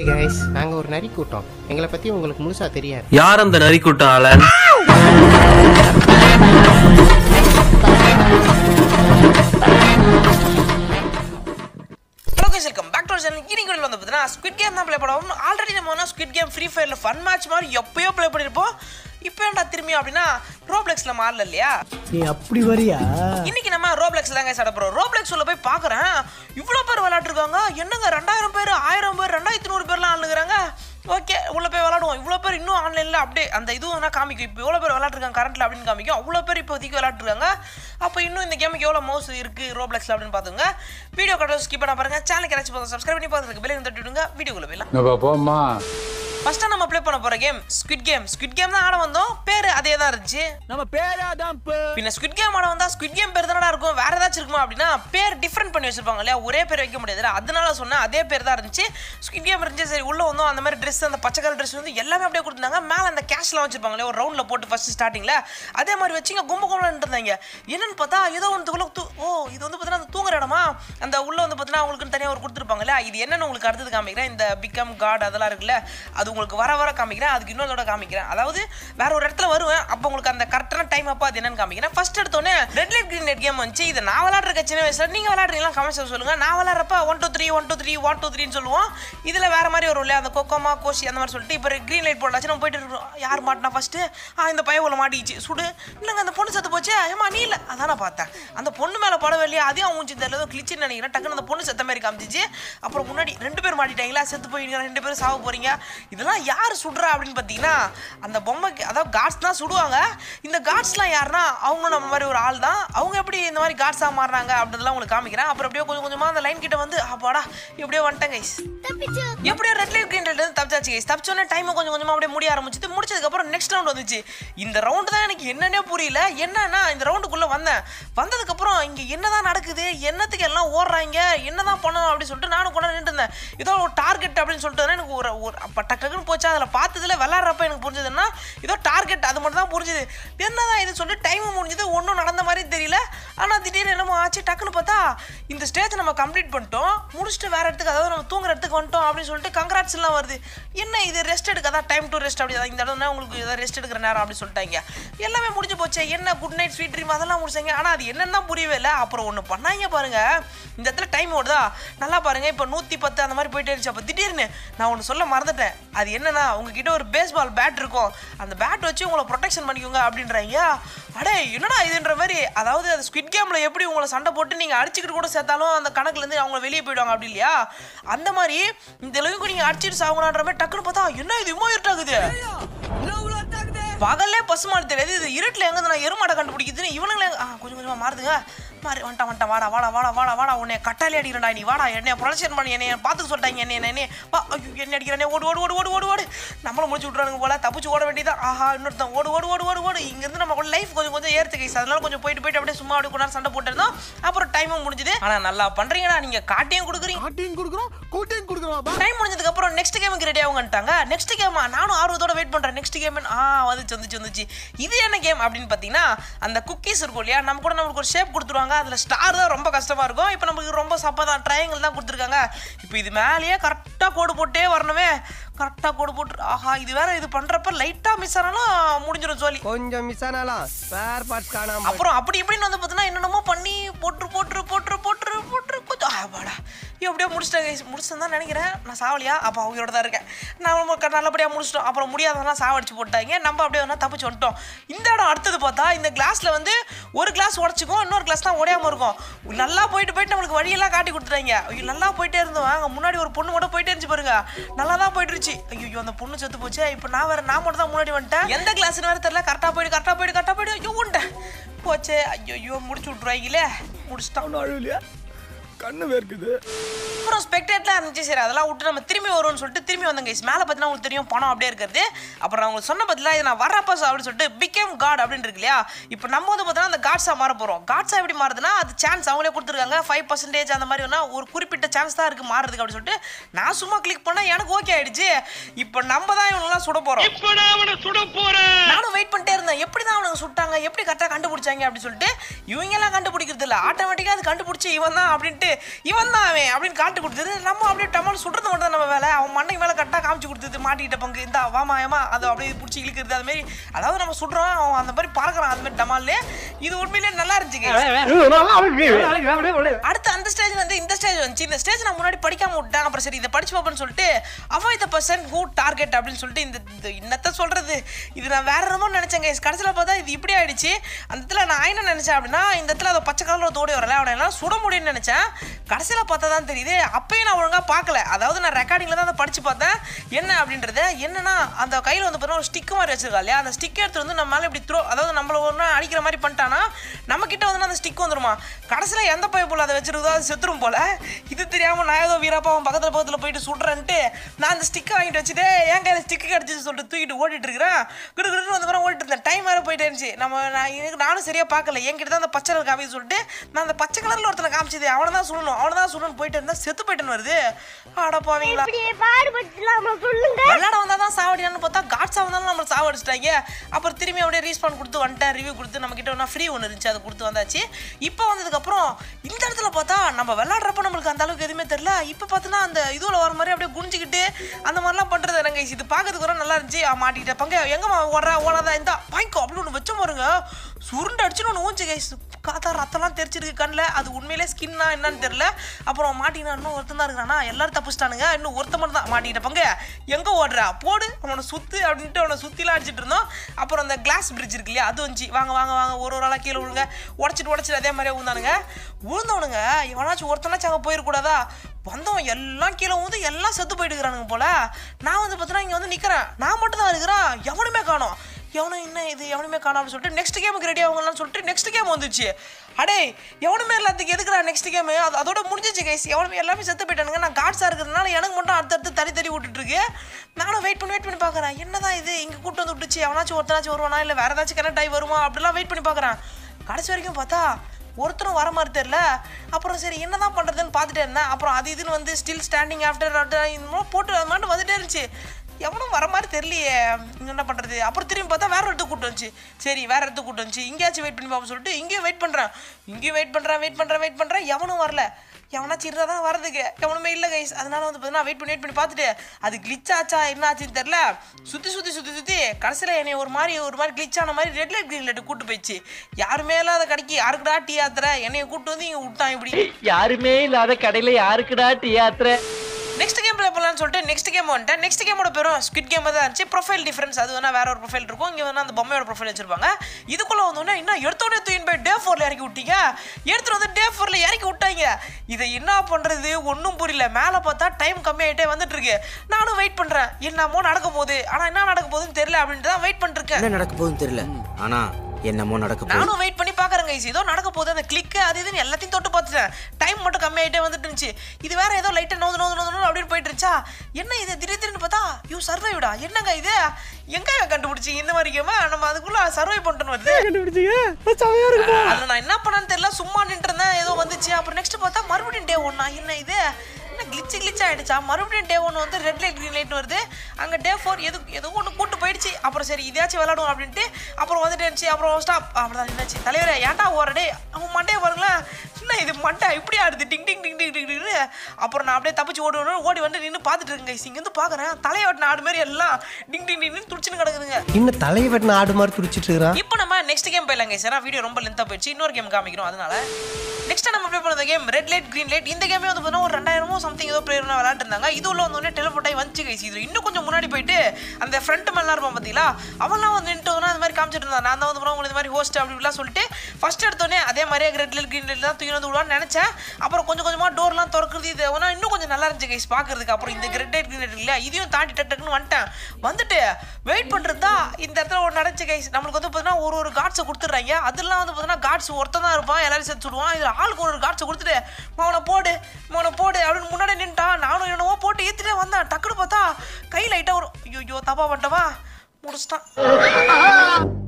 guys, நாங்க ஒரு நரி கூட்டம். எங்களை பத்தி உங்களுக்கு முழுசா தெரியாது. யார் அந்த நரி கூட்டம் ஆளன்? Welcome back to channel. இன்னைக்கு வந்து பார்த்தீங்கன்னா ஸ்குவிட் கேம் தான் ப்ளே பண்ணுவோம். ஆல்ரெடி நம்ம ஸ்குவிட் கேம் ஃப்ரீ ஃபயர்ல ஃபன் மேட்ச் மாதிரி எப்பயோ ப்ளே பண்ணிருப்போம். இப்போ என்ன திரும்பி அப்படின்னா ரோப்ளெக்ஸ்ல மாறல இல்லையா? நீ அப்படி வரியா? இன்னைக்கு நம்ம ரோப்ளெக்ஸ்ல தாங்க ஸ்டார்ட் பண்றோம். ரோப்ளெக்ஸ் உள்ள போய் பார்க்கறேன். இவ்வளவு பேர் விளையாடுறாங்க. என்னங்க 2000 பேர், 1000 பேர், 2100 பேர்லாம் ஆளுங்கறாங்க. ஓகே, உள்ள போய் விளையாடுவோம். இவ்வளோ பேர் இன்னும் ஆன்லைனில் அப்படியே அந்த இதுவும் தான் காமிக்கும். இப்போ எவ்வளோ பேர் விளையாட்டுருக்காங்க கரண்ட்டில் அப்படின்னு காமிக்கும். அவ்வளோ பேர் இப்போதைக்கு விளையாட்டுருக்காங்க. அப்போ இன்னும் இந்த கேமுக்கு எவ்வளோ மவுஸ் இருக்குது ரோப்ளெக்ஸில் அப்படின்னு பார்த்துங்க. வீடியோ கட்ட ஸ்கிப் பண்ண பாருங்கள். சேனலுக்கு யாராச்சும் பார்த்து சப்ஸ்கிரைப் பண்ணி பார்த்துருக்கு பெல் தட்டி விடுங்க. வீடியோக்குள்ள போயிடலாம். ஃபர்ஸ்ட் நம்ம ப்ளே பண்ண போற game squid game. Squid game தான் ஆட வந்தோம். பேர் அதே தான் இருந்துச்சு. நம்ம பேரா தான் பின்ன ஸ்குவிட் கேம் ஆட வந்தா ஸ்குவிட் கேம் பேர் தானடா இருக்கும், வேற ஏதாச்சும் இருக்குமா அப்படின்னா பேர் டிஃப்ரெண்ட் பண்ணி வச்சிருப்பாங்க இல்லையா, ஒரே பேர் வைக்க முடியாது. அதனால சொன்னேன் அதே பேர் தான் இருந்துச்சு. ஸ்குவிட் கேம் இருந்துச்சு. சரி உள்ள வந்தோம். அந்த மாதிரி ட்ரெஸ், அந்த பச்சை கலர் ட்ரெஸ் வந்து எல்லாமே அப்படியே கொடுத்தாங்க. மேலே அந்த கேஷ்லாம் வச்சிருப்பாங்க இல்லையா, ஒரு ரவுண்ட்ல போட்டு ஃபர்ஸ்ட் ஸ்டார்டிங்ல அதே மாதிரி வச்சுங்க கும்பகோணம் இருந்தாங்க. என்னன்னு பார்த்தா ஏதோ ஒன்றுக்குள்ள இது வந்து பார்த்தீங்கன்னா அந்த தூங்குற இடமா, அந்த உள்ள வந்து பார்த்தீங்கன்னா உங்களுக்கு தனியாக ஒரு கொடுத்துருப்பாங்க இல்லையா. இது என்னன்னு உங்களுக்கு அடுத்தது காமிக்கிறேன். இந்த பிகம் காட் அதெல்லாம் இருக்குல்ல, அது உங்களுக்கு வர வர காமிக்கிறேன். அதுக்கு இன்னொரு காமிக்கிறேன். அதாவது வேற ஒரு இடத்துல வருவேன். அப்போ உங்களுக்கு அந்த கரெக்டான டைம் அப்போ அது என்னன்னு காமிக்கிறேன். ஃபர்ஸ்ட் எடுத்தோன்னே red light green light game வந்துச்சு. இதை நான் விளையாடுற சின்ன வயசுல நீங்க விளையாடுறீங்களா கமெண்ட்ஸ் சொல்லுங்க. நான் விளையாடுறப்ப 1 2 3 1 2 3 1 2 3 சொல்லுவோம். இதுல வேற மாதிரி வரும் இல்லையா, அந்த கொக்கோமா கோஷி அந்த மாதிரி சொல்லிட்டு இப்போ கிரீன் லைட் போட்டாச்சு. நம்ம போயிட்டு இருக்கோம். யார் மாட்டினா ஃபர்ஸ்ட் இந்த பையன் உள்ள மாட்டிச்சு சுடு. இல்லைங்க அந்த பொண்ணு செத்து போச்சு. ஏமா நீ இல்லை அதான் நான் பார்த்தேன். அந்த பொண்ணு மேலே படவே இல்லையா, அதையும் அவங்க தெரியல கிளிச்சுன்னு நினைக்கிறேன். டக்குன்னு அந்த பொண்ணு செத்த மாதிரி காமிச்சிச்சு. அப்புறம் முன்னாடி 2 பேர் மாட்டிட்டாங்களா, செத்து போயிடுங்க, 2 பேரும் சாவ போறீங்க. இதெல்லாம் யார் சுடுறா அப்படின்னு பார்த்தீங்கன்னா அந்த பொம்மைக்கு அதாவது காட்ஸ் தான் சுடுவாங்க. இந்த காட்ஸ்லாம் யாருன்னா அவங்க நம்ம மாதிரி ஒரு ஆள் தான். அவங்க எப்படி இந்த மாதிரி காட்ஸாக மாறினாங்க அப்படின்றதெல்லாம் உங்களுக்கு காமிக்கிறேன். அப்புறம் அப்படியே கொஞ்சம் கொஞ்சமாக அந்த லைன் கிட்ட வந்து அப்பாடா எப்படியோ வந்துட்டேன் கைஸ். எப்படியோ ரெட் லைட் கிரீன் லைட் வந்து தப்பிச்சாச்சு கைஸ். தப்பிச்சோன்னே டைம் கொஞ்சம் கொஞ்சமாக அப்படியே முடிய ஆரம்பிச்சு. முடிச்சதுக்கப்புறம் நெக்ஸ்ட் ரவுண்ட் வந்துச்சு. இந்த ரவுண்டு தான் எனக்கு என்னன்னே புரியல. என்னன்னா இந்த ரவுண்டுக்குள்ளே வந்ததுக்கப்புறம் இங்கே என்னதான் நடக்குது, என்னத்துக்கு எல்லாம் ஓடுறாங்க, என்னதான் பண்ணணும் அப்படின்னு சொல்லிட்டு நானும் கொண்டு நின்று இருந்தேன். ஏதோ ஒரு டார்கெட் அப்படின்னு சொல்லிட்டு எனக்கு ஒரு டக்குன்னு போச்சு. அதில் பார்த்ததுல விளாட்றப்ப எனக்கு புரிஞ்சதுன்னா ஏதோ டார்கெட் அது மட்டும் தான் புரிஞ்சுது. என்னதான் இது சொல்லிட்டு டைம் முடிஞ்சது, ஒன்றும் நடந்த மாதிரி தெரியல. ஆனால் திடீர்னு என்னமோ ஆச்சு. டக்குன்னு பார்த்தா இந்த ஸ்டேஜ் நம்ம கம்ப்ளீட் பண்ணிட்டோம், முடிச்சுட்டு வேற இடத்துக்கு அதாவது நம்ம தூங்குற இடத்துக்கு வந்துட்டோம் அப்படின்னு சொல்லிட்டு கங்க்ராட்ஸ் எல்லாம் வருது. என்ன இது ரெஸ்ட் எடுக்க அதான் டைம் டு ரெஸ்ட் அப்படி இந்த இடம் உங்களுக்கு ஏதாவது ரெஸ்ட் எடுக்கிற நேரம் அப்படின்னு சொல்லிட்டாங்க. எல்லாமே முடிஞ்சு போச்சு. என்ன குட் நைட் ஸ்வீட் ட்ரீம் அதெல்லாம் முடிச்சாங்க. ஆனால் அது என்னன்னு தான் புரியவே இல்லை. அப்புறம் ஒன்று பண்ணாங்க பாருங்க, இந்த இடத்துல டைம் ஓடுதா நல்லா பாருங்க. இப்போ 110 அந்த மாதிரி போயிட்டே இருந்துச்சு. அப்போ திடீர்னு நான் ஒன்று சொல்ல மறந்துட்டேன். அது என்னன்னா உங்ககிட்ட ஒரு பேஸ்பால் பேட் இருக்கும், அந்த பேட் வச்சு உங்களை ப்ரொடெக்ஷன் பண்ணிக்கோங்க அப்படின்றாங்க. அடே என்னடா இதுன்ற மாதிரி, அதாவது அது ஸ்குவிட் கேம்ல எப்படி உங்களை சண்டை போட்டு நீங்கள் அடிச்சுக்கிட்டு கூட சேர்த்தாலும் அந்த கணக்குலேருந்து அவங்க வெளியே போயிடுவாங்க அப்படி இல்லையா, அந்த மாதிரி இந்த அளவுக்கு நீங்கள் அடிச்சுட்டு சாகணுன்ற மாதிரி. டக்குன்னு பார்த்தா என்ன இது இம்மா இருட்டாகுது, பகல்லே பசுமாடு தெரியாது, இது இருட்டில் எங்கே நான் எருமாடை கண்டுபிடிக்குதுன்னு இவனுங்களே கொஞ்சம் கொஞ்சமாக மாறுதுங்க. மாறி வந்துட்டான் வாடா வாடா வாடா வாடா வாடா உன்னை கட்டாலே அடிக்கிறா நீ வாடா, என்னை ப்ரொடக்ஷன் பண்ணி என்னை பார்த்துக்க சொல்லிட்டாங்க. என்ன வா என்ன அடிக்கிறானே, ஓடு ஓடு ஓடு ஓடு ஓடு ஓடு நம்மளும் முடிச்சு விட்றானுங்க போல. தப்பிச்சு ஓட வேண்டியதான். ஆஹா இன்னொருத்தன் ஓடு ஓடு ஓடு ஓடு ஓடு. இங்கேருந்து நம்ம லைஃப் கொஞ்சம் கொஞ்சம் ஏறுத்து கைஸ். அதனால கொஞ்சம் போயிட்டு அப்படியே சும்மா அப்படி கொண்டாந்து சண்டை போட்டுருந்தோம். அப்புறம் டைமும் முடிஞ்சுது. ஆனால் நல்லா பண்ணுறீங்கடா நீங்கள், காட்டியும் கொடுக்குறீங்க டைம் முடிஞ்சதுக்கு அப்புறம் நெக்ஸ்ட் கேமுக்கு ரெடி ஆகுங்கன்ட்டாங்க. நெக்ஸ்ட் கேமா நானும் ஆர்வத்தோட வெயிட் பண்ணுறேன். நெக்ஸ்ட் கேம் வந்துச்சு. இது என்ன கேம் அப்படின்னு பார்த்தீங்கன்னா அந்த குக்கீஸ் இருக்கும் இல்லையா, நம்ம கூட நம்மளுக்கு ஒரு ஷேப் கொடுத்துருவாங்க. அதில் ஸ்டார் தான் ரொம்ப கஷ்டமாக இருக்கும். இப்போ நமக்கு ரொம்ப சப்பா தான் ட்ரையாங்கிள் தான் கொடுத்துருக்காங்க. இப்போ இது மேலேயே கரெக்டாக கோடு போட்டே வரணுமே, கரெக்டாக கோடு போட்டு ஆஹா இது வேற இது பண்ணுறப்ப லைட்டாக மிஸ் ஆனாலும் முடிஞ்சிடும் சொல்லி கொஞ்சம் மிஸ் ஆனாலும் ஸ்பேர் பார்ட்ஸ் காணாம அப்புறம் அப்படி இப்படின்னு வந்து பார்த்தீங்கன்னா என்னென்னமோ பண்ணி போட்டு கொஞ்சம் வாடா எப்படியோ முடிச்சிட்டேன் தான் நினைக்கிறேன். நான் சாவலியா அப்போ அவங்களோட தான் இருக்கேன். நம்ம நல்லபடியாக முடிச்சிட்டோம். அப்புறம் முடியாதவங்களாம் சாவடிச்சு போட்டாங்க. நம்ம அப்படியே வேணா தப்பிச்சு வந்துட்டோம். இந்த இடம் அடுத்தது பார்த்தா இந்த கிளாஸில் வந்து ஒரு கிளாஸ் உடச்சிக்கும், இன்னொரு கிளாஸ் தான் உடையாமல் இருக்கும். நல்லா போயிட்டு நம்மளுக்கு வழியெல்லாம் காட்டி கொடுத்துட்டாங்க. ஐயோ நல்லா போயிட்டே இருந்தோம். அங்கே முன்னாடி ஒரு பொண்ணு கூட போயிட்டே இருந்துச்சு பாருங்க, நல்லா தான் போயிட்டு இருந்துச்சு. ஐயோ அந்த பொண்ணு செத்து போச்சு. இப்போ நான் மட்டும் தான் முன்னாடி வந்துட்டேன். எந்த கிளாஸ்னு வேறு தெரியல. கரெக்டாக போயிட்டு ஐயோ உண்டேன் போச்சு. ஐயோ முடிச்சு விட்ருவாங்களே, முடிச்சுட்டான் கண்ணு வேர்க்குது. அப்புறம் ஸ்பெக்டேட்லாம் இருந்துச்சு. சரி அதெல்லாம் விட்டு நம்ம திரும்பி வருவோம்னு சொல்லிட்டு திரும்பி வந்தேங்க கைஸ். மேலே பார்த்தீங்கன்னா உங்களுக்கு தெரியும் பணம் அப்படியே இருக்கிறது. அப்புறம் அவங்க சொன்ன பார்த்தீங்களா இது நான் வரப்போ அப்படின்னு சொல்லிட்டு பிகேம் காட் அப்படின்னு இருக்கு இல்லையா. இப்போ நம்ம வந்து பார்த்தீங்கன்னா அந்த காட்ஸாக மாற போகிறோம். காட்ஸாக எப்படி மாறுதுன்னா அது சான்ஸ் அவங்களே கொடுத்துருக்காங்க 5% அந்த மாதிரி ஒரு குறிப்பிட்ட சான்ஸ் தான் இருக்குது மாறுறதுக்கு அப்படின்னு சொல்லிட்டு நான் சும்மா கிளிக் பண்ணால் எனக்கு ஓகே ஆயிடுச்சு. இப்போ நம்ம தான் இவங்கெல்லாம் சுட போகிறோம். நானும் வெயிட் பண்ணிட்டே இருந்தேன் எப்படி தான் அவனுக்கு சுட்டாங்க, எப்படி கரெக்டாக கண்டுபிடிச்சாங்க அப்படின்னு சொல்லிட்டு. இவங்கெல்லாம் கண்டுபிடிக்கிறது இல்லை, ஆட்டோமேட்டிக்காக அது கண்டுபிடிச்சி இவன் தான் அப்படின்ட்டு இவன் தான் அவன் அப்படின்னு காட்டு கொடுத்தது. நம்ம அப்படியே டமால் சுடுறது மட்டும் தான் நம்ம வேலை. அவன் மண்டைக்கு மேலே கரெக்டாக காமிச்சு கொடுத்தது, மாட்டிக்கிட்ட பங்கு இந்த வாமா ஏமா அதை அப்படியே பிடிச்சி இழுக்கிறது. அது மாதிரி அதாவது நம்ம சுடுறோம், அவன் அந்த மாதிரி பறக்கிறான். அது மாதிரி டமால்லே இது உண்மையிலேயே நல்லா இருந்துச்சு. அடுத்து அந்த ஸ்டேஜ் வந்து இந்த ஸ்டேஜ் வந்துச்சு. இந்த ஸ்டேஜ் நான் முன்னாடி படிக்காம விட்டேன். அப்புறம் சரி இதை படிச்சு பார்ப்பேன்னு சொல்லிட்டு avoid the person who target அப்படின்னு சொல்லிட்டு இந்த என்னத்தை சொல்றது, இது நான் வேற என்னமோ நினைச்சேங்க. கடைசியில் பார்த்தா இது இப்படி ஆயிடுச்சு. அந்த இடத்துல நான் என்ன நினைச்சேன் அப்படின்னா, இந்த இடத்துல அதை பச்சை கலரில் தோடி வரல அவனை எல்லாம் சுட முடியும்னு நினைச்சேன். கடைசியில் பார்த்தா தான் தெரியுது, அப்பயும் நான் ஒழுங்காக பார்க்கல. அதாவது நான் ரெக்கார்டிங்கில் தான் அதை படிச்சு பார்த்தேன் என்ன அப்படின்றது. என்னன்னா அந்த கையில் வந்து பார்த்தீங்கன்னா ஒரு ஸ்டிக் மாதிரி வச்சிருக்கா இல்லையா, அந்த ஸ்டிக் எடுத்து வந்து நம்ம மேலே இப்படி த்ரோ, அதாவது நம்மள ஒன்று அடிக்கிற மாதிரி பண்ணிட்டானா நம்ம கிட்ட வந்து அந்த ஸ்டிக் வந்துருமா. கடைசியில் எந்த பைப்பில் அதை வச்சிருக்கோ அது செத்துரும் போல. இது தெரியாமல் நான் ஏதோ வீரப்பா அவன் பக்கத்தில் போயிட்டு சுடுறேன்ட்டு நான் அந்த ஸ்டிக்கை வாங்கிட்டு வச்சுட்டு என் கையில் ஸ்டிக்கு கிடச்சிச்சு சொல்லிட்டு தூக்கிட்டு ஓடிட்டு இருக்கிறேன். கிடுக்கிட்டு வந்து ஓடிட்டு இருந்தேன். டைம் வேறு போயிட்டே இருந்துச்சு. நானும் சரியாக பார்க்கல. என்கிட்ட தான் அந்த பச்சை கலர் காமிச்சு சொல்லிட்டு நான் அந்த பச்சை கலரில் ஒருத்தனை காமிச்சது அவனை தான் சுடணும் போயிட்டு இருந்தா செத்து போயிட்டுன்னு வருது. ஆடப்பாவீங்களா, விளையாட வந்தால் தான் சாவடியான்னு பார்த்தா காட்ஸாக வந்தாலும் நம்ம சாவடிச்சிட்டாங்க. அப்புறம் திரும்பி அப்படியே ரீஸ்பாண்ட் கொடுத்து வந்துட்டேன். ரிவ்யூ கொடுத்து நம்ம கிட்ட ஒன்றா ஃப்ரீ ஒன்று இருந்துச்சு, அதை கொடுத்து வந்தாச்சு. இப்போ வந்ததுக்கப்புறம் இந்த இடத்துல பார்த்தா நம்ம விளையாடுறப்ப நம்மளுக்கு அந்த அளவுக்கு எதுவுமே தெரியல. இப்போ பார்த்தோன்னா அந்த இதுவில் வர மாதிரி அப்படியே குனிஞ்சிக்கிட்டு அந்த மாதிரிலாம் பண்ணுறது எனக்கு இது பார்க்கறதுக்கு கூட நல்லா இருந்துச்சு. மாட்டிக்கிட்ட பங்க எங்கம்மா ஓடாதான் இந்த வாங்கிக்கோ அப்படின்னு ஒன்று வச்ச பாருங்க, சுருண்டு அடிச்சுன்னு ஒன்று ஊஞ்சி கைஸ். காத்தா ரத்தம்லாம் தெரிச்சிருக்கு கண்ணில். அது உண்மையிலே ஸ்கின்னா என்னன்னு தெரியல. அப்புறம் மாட்டினா இன்னும் ஒருத்தன் தான் இருக்கிறானா, எல்லாரும் தப்பிச்சிட்டானுங்க. இன்னும் ஒருத்த மட்டும் தான் மாட்டிக்கிட்ட பங்க எங்கே ஓடுறா போடு அவனை சுற்று அப்படின்ட்டு அவனை சுற்றிலாம் அடிச்சிட்டு இருந்தோம். அப்புறம் அந்த கிளாஸ் பிரிட்ஜ் இருக்கு இல்லையா, அது வந்துச்சு. வாங்க வாங்க வாங்க ஒரு ஆளாக கீழே விழுங்க, உடச்சிட்டு அதே மாதிரியே விழுந்தானுங்க. விழுந்தவனுங்க எவனாச்சும் ஒருத்தனாச்சும் அங்கே போயிடக்கூடாதா, வந்தவன் எல்லாம் கீழே வந்து எல்லாம் செத்து போயிட்டுக்கிறானுங்க போல. நான் வந்து பார்த்தீங்கன்னா இங்கே வந்து நிற்கிறேன், நான் மட்டும் தான் இருக்கிறேன், எவனுமே காணோம். எவனும் என்ன இது எவனுமே காணோம் அப்படின்னு சொல்லிட்டு நெக்ஸ்ட் கேமுக்கு ரெடி ஆகுங்கலாம் சொல்லிட்டு நெக்ஸ்ட் கேம் வந்துச்சு. அடே எவனுமே எல்லாத்துக்கு எதுக்குறா நெக்ஸ்ட் கேமு, அதோட முடிஞ்சிச்சு கைஸ். எவனுமே எல்லாமே செத்து போயிட்டானுங்க. நான் காட்ஸாக இருக்கிறதுனால எனக்கு மட்டும் அடுத்தடுத்து தடி விட்டுட்டுருக்கு. நானும் வெயிட் பண்ணி பார்க்குறேன், என்னதான் இது இங்கே கூட்டு வந்து விட்டுச்சு, எவனாச்சும் ஒருத்தனாச்சும் வருவானா இல்லை வேறு ஏதாச்சும் கனெக்ட் ஆகி வருமா அப்படிலாம் வெயிட் பண்ணி பார்க்குறேன். கடைசி வரைக்கும் பார்த்தா ஒருத்தரும் வர மாதிரி தெரில. அப்புறம் சரி என்ன தான் பண்ணுறதுன்னு பார்த்துட்டே இருந்தேன். அப்புறம் அது இதுன்னு வந்து ஸ்டில் ஸ்டாண்டிங் ஆஃப்டர் இந்த போட்டு அது மட்டும் வந்துட்டே இருந்துச்சு. எவனும் வர மாதிரி தெரியலையே, இங்கே என்ன பண்ணுறது. அப்புறம் திரும்பி பார்த்தா வேறு இடத்துக்கு கூட்டு வந்துச்சு. சரி வேறு இடத்துக்கு கூட்டு வந்துச்சு, இங்கேயாச்சும் வெயிட் பண்ணி பார்ப்போம் சொல்லிட்டு இங்கேயும் வெயிட் பண்ணுறேன். எவனும் வரல. எவனாச்சும் இருந்தால் தான் வரதுக்கு எவனுமே இல்லை கைஸ். அதனால வந்து பார்த்தீங்கன்னா வெயிட் பண்ணி பார்த்துட்டு அது கிளிச் ஆச்சா என்ன ஆச்சுன்னு தெரில. சுற்றி கடைசியில் என்னை ஒரு மாதிரி கிளிச் ஆன மாதிரி ரெட் லைட் க்ரீன் லைட்டு கூட்டு போயிடுச்சு. யாருமே இல்லாத கடைக்கு யாருக்குடா டீ ஆத்துற, என்னைய கூட்டு வந்து இங்கே விட்டான். இப்படி யாருமே இல்லாத கடையில் யாருக்குடா டீ ஆத்துற. நெக்ஸ்ட் கேம் ப்ளே பண்ணலான்னு சொல்லிட்டு நெக்ஸ்ட் கேம் வந்துட்டேன். நெக்ஸ்ட் கேமோட பேரும் ஸ்குவிட் கேம் தான் இருந்துச்சு. ப்ரொஃபைல் டிஃப்ரென்ஸ், அது வேணா வேற ஒரு ப்ரொஃபைல் இருக்கும், இங்கே வேணா அந்த பொம்மையோட ப்ரொஃபைல் வச்சிருப்பாங்க. இதுக்குள்ளே வந்தோடனே இன்னும் எடுத்தோடனே தூயின் போய் டே 4ல் இறக்கி விட்டீங்க. எடுத்துகிட்டு வந்து டே 4ல் இறக்கி விட்டாங்க. இதை என்ன பண்ணுறது ஒன்றும் புரியல. மேலே பார்த்தா டைம் கம்மியாகிட்டே வந்துட்டு இருக்கு. நானும் வெயிட் பண்ணுறேன், என்னமோ நடக்க போகுது, ஆனால் என்ன நடக்க போகுதுன்னு தெரியல அப்படின்ட்டு தான் வெயிட் பண்ணிருக்கேன். என்ன நடக்க போகுதுன்னு தெரியல, ஆனால் என்னமோ நடக்க போகுது. நானும் வெயிட் பண்ணி பார்க்குறேன் கைஸ், ஏதோ நடக்க போகுது. அந்த கிளிக்கு அது இதுன்னு எல்லாத்தையும் தொட்டு பார்த்துட்டேன். டைம் மட்டும் கம்மியாகிட்டே வந்துட்டு இருந்துச்சு. இது வேற ஏதோ லைட்டாக நோந்து அப்படின்னு போயிட்டு இருந்துச்சா. என்ன இது திடீர்னு பார்த்தா யூ சர்வைவ்டா, என்னங்க இது எங்க கண்டுபிடிச்சி இந்த மாதிரி கேமா நம்ம அதுக்குள்ள சர்வை பண்ணிட்டு வருது. அதில் நான் என்ன பண்ணேன்னு தெரியல, சும்மா நின்று இருந்தேன், ஏதோ வந்துச்சு. அப்புறம் நெக்ஸ்ட் பார்த்தா மறுபடியும் டே 1. என்ன இது என்ன கிளிச் ஆகிடுச்சா. மறுபடியும் டே 1 வந்து ரெட் லைட் க்ரீன் லைட் வருது. அங்கே டே 4 ஏதோ ஒன்று கூட்டு போயிடுச்சு. அப்புறம் சரி இதாச்சும் விளாடும் அப்படின்ட்டு அப்புறம் வந்துட்டு இருந்துச்சு. அப்புறம் ஸ்டாப் அப்படிதான் நின்றுச்சு. தலைவரே ஏன்டா ஓரடே அவன் மண்டையை பாருங்களேன், என்ன இது மண்டை இப்படி ஆடுது டிங் டிங் டிங் டிங் டிங்னு. அப்புறம் நான் அப்படியே தப்பிச்சு ஓடி வந்து நின்று பார்த்துட்டு இருக்கேன் கைஸ். இங்கேருந்து பார்க்குறேன் தலையை வெட்டின ஆடு மாதிரி எல்லாம் டிங் டிங் டிங்னு துடிச்சுன்னு கிடக்குதுங்க. இன்னும் தலையை வெட்டின ஆடு மாதிரி துடிச்சிட்டு இருக்கிறான். இப்போ நம்ம நெக்ஸ்ட் கேம் போயிடலாம் கைஸ், ஏன்னா வீடியோ ரொம்ப லென்த்தாக போயிடுச்சு. இன்னொரு கேம் காமிக்கிறோம். அதனால நெக்ஸ்ட் நம்ம ப்ளே பண்ண game red light green light. இந்த கேமே வந்து பார்த்தீங்கன்னா ஒரு 2000 சம்திங் ஏதோ பிளேயர்னா விளையாட்டு இருந்தாங்க. இது உள்ள வந்து டெலிபோர்ட் ஆகி வந்துச்சு கைஸ். இது இன்னும் கொஞ்சம் முன்னாடி போயிட்டு அந்த ஃப்ரண்ட் மேலாம் இருப்பான் பார்த்தீங்களா, அவன்லாம் வந்து நின்று அந்த மாதிரி காமிச்சிட்டு இருந்தான். நான் தான் வந்து உங்களுக்கு இந்த மாதிரி ஹோஸ்ட் அப்படிலாம் சொல்லிட்டு ஃபர்ஸ்ட் எடுத்தோடனே அதே மாதிரியே ரெட் லைட் க்ரீன் லைட் தான் தூக்கி வந்து விடுவான்னு நினச்சேன். அப்புறம் கொஞ்சமாக டோர்லாம் திறக்கிறது இது இன்னும் கொஞ்சம் நல்லா இருந்துச்சு கைஸ் பார்க்கறதுக்கு. அப்புறம் இந்த ரெட் லைட் க்ரீன் லைட் இல்லையா, இதையும் தாண்டி டக்குன்னு வந்துட்டு வெயிட் பண்ணுறது தான் இந்த இடத்துல ஒரு நடந்துச்சு கைஸ். நம்மளுக்கு வந்து பார்த்தீங்கன்னா ஒரு கார்ட்ஸை கொடுத்துட்றாங்க. அதெல்லாம் வந்து பார்த்தீங்கன்னா கார்ட்ஸ் ஒருத்தன் தான் இருப்பான், எல்லாரும் சேர்த்து விடுவான். இதில் ஆளுக்கு ஒரு கார்ட்ஸை கொடுத்துட்டு மவனை போடு அப்படின்னு முன்னாடி நின்ட்டான். நானும் என்னவோ போட்டு ஏற்றிட்டே வந்தேன். டக்குன்னு பார்த்தா கை லைட்டாக ஒரு ஐயோ தப்பா பண்ணிட்டவா முடிச்சிட்டான்.